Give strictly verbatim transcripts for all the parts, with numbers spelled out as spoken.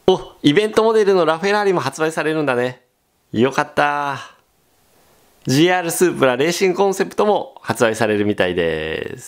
お、イベントモデルのラフェラーリも発売されるんだね。よかった。ジーアール スープラレーシングコンセプトも発売されるみたいです。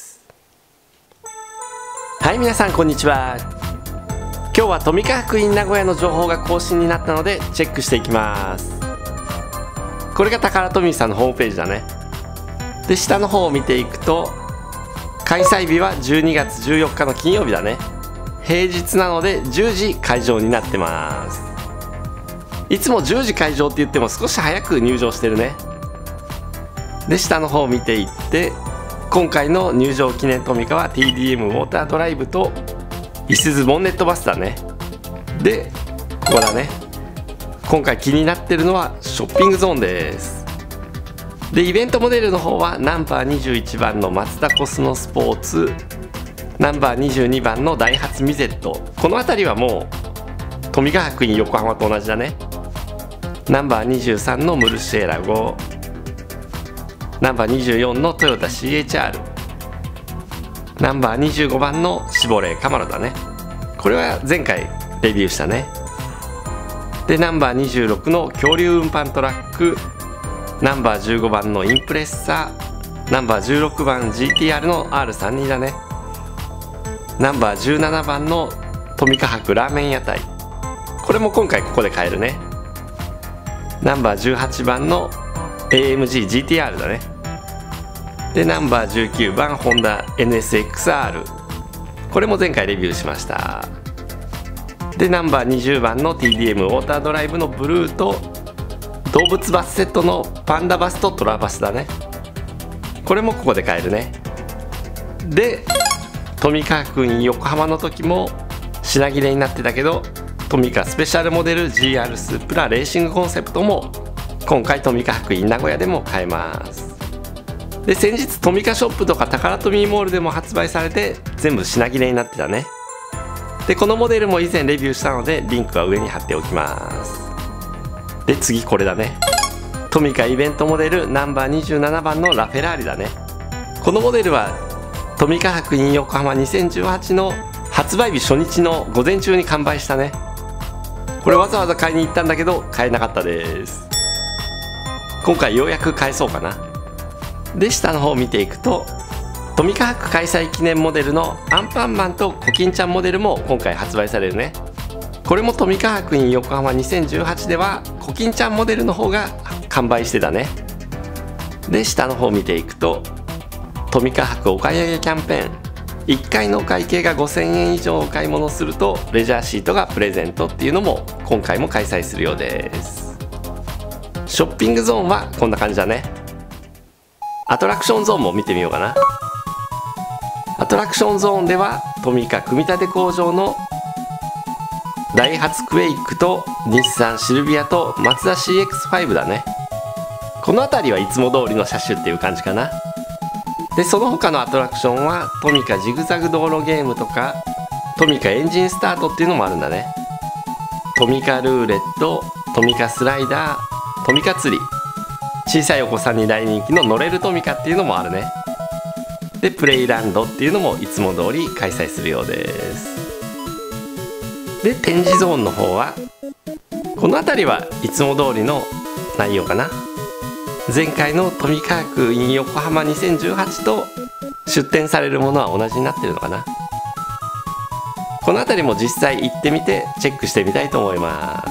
はい、皆さんこんにちは。今日はトミカ博 in 名古屋の情報が更新になったのでチェックしていきます。これがタカラトミーさんのホームページだね。で、下の方を見ていくと開催日はじゅうにがつじゅうよっかの金曜日だね。平日なのでじゅうじ開場になってます。いつもじゅうじ開場って言っても少し早く入場してるね。で、下の方を見ていって今回の入場記念トミカは ティーディーエム ウォータードライブといすゞボンネットバスだね。で、ここだね。今回気になってるのはショッピングゾーンです。で、イベントモデルの方はナンバーにじゅういちばんのマツダコスモスポーツ、ナンバーにじゅうにばんのダイハツミゼット、この辺りはもうトミカ博 in 横浜と同じだね。ナンバーにじゅうさんのムルシェラご、ナンバーにじゅうよんのトヨタ シーエイチアール、ナンバーにじゅうごばんのシボレーカマロだね。これは前回レビューしたね。で、ナンバーにじゅうろくの恐竜運搬トラック、ナンバーじゅうごばんのインプレッサー、ナンバーじゅうろくばん ジーティーアール の アールさんじゅうに だね。ナンバーじゅうななばんのトミカ博ラーメン屋台、これも今回ここで買えるね。ナンバーじゅうはちばんの エーエムジージーティーアール だね。で、ナンバーじゅうきゅうばんホンダ エヌエスエックスアール、 これも前回レビューしました。で、ナンバーにじゅうばんの ティーディーエム ウォータードライブのブルーと動物バスセットのパンダバスとトラバスだね。これもここで買えるね。で、トミカ博 in 横浜の時も品切れになってたけど、トミカスペシャルモデル ジーアール スープラレーシングコンセプトも今回トミカ博 in 名古屋でも買えます。で、先日トミカショップとかタカラトミーモールでも発売されて全部品切れになってたね。で、このモデルも以前レビューしたのでリンクは上に貼っておきます。で、次これだね。トミカイベントモデルナンバーにじゅうななばんのラフェラーリだね。このモデルはトミカ博 in 横浜にせんじゅうはちの発売日初日の午前中に完売したね。これわざわざ買いに行ったんだけど買えなかったです。今回ようやく買えそうかな。で、下の方を見ていくとトミカ博開催記念モデルのアンパンマンとコキンちゃんモデルも今回発売されるね。これもトミカ博 in 横浜にせんじゅうはちではコキンちゃんモデルの方が完売してたね。で、下の方を見ていくとトミカ博お買い上げキャンペーン、いっかいのお会計がごせんえん以上お買い物するとレジャーシートがプレゼントっていうのも今回も開催するようです。ショッピングゾーンはこんな感じだね。アトラクションゾーンも見てみようかな。アトラクションゾーンではトミカ組み立て工場のダイハツクエイクと日産シルビアとマツダ シーエックスファイブ だね。この辺りはいつも通りの車種っていう感じかな。で、その他のアトラクションはトミカジグザグ道路ゲームとかトミカエンジンスタートっていうのもあるんだね。トミカルーレット、トミカスライダー、トミカ釣り、小さいお子さんに大人気の乗れるトミカっていうのもあるね。で、プレイランドっていうのもいつも通り開催するようです。で、展示ゾーンの方はこの辺りはいつも通りの内容かな。前回のトミカ博 in 横浜にせんじゅうはちと出展されるものは同じになってるのかな。この辺りも実際行ってみてチェックしてみたいと思います。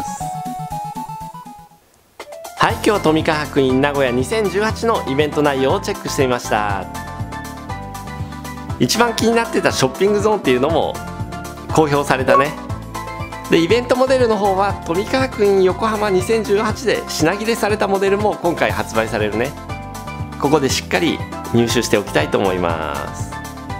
はい、今日はトミカ博 in 名古屋にせんじゅうはちのイベント内容をチェックしてみました。一番気になってたショッピングゾーンっていうのも公表されたね。で、イベントモデルの方はトミカ博 in 横浜にせんじゅうはちで品切れされたモデルも今回発売されるね。ここでしっかり入手しておきたいと思います。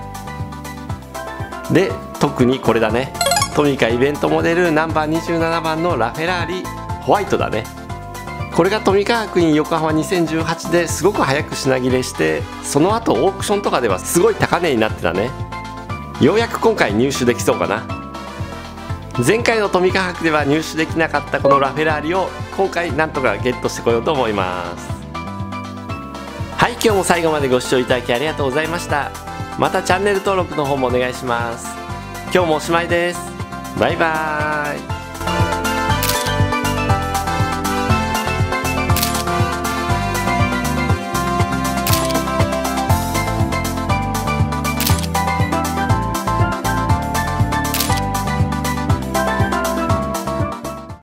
で、特にこれだね。トミカイベントモデルナンバーにじゅうななばんのラフェラーリホワイトだね。これがトミカ博 in 横浜にせんじゅうはちですごく早く品切れして、その後オークションとかではすごい高値になってたね。ようやく今回入手できそうかな。前回のトミカ博では入手できなかったこのラフェラーリを今回なんとかゲットしてこようと思います。はい、今日も最後までご視聴いただきありがとうございました。またチャンネル登録の方もお願いします。今日もおしまいです。バイバーイ。 す。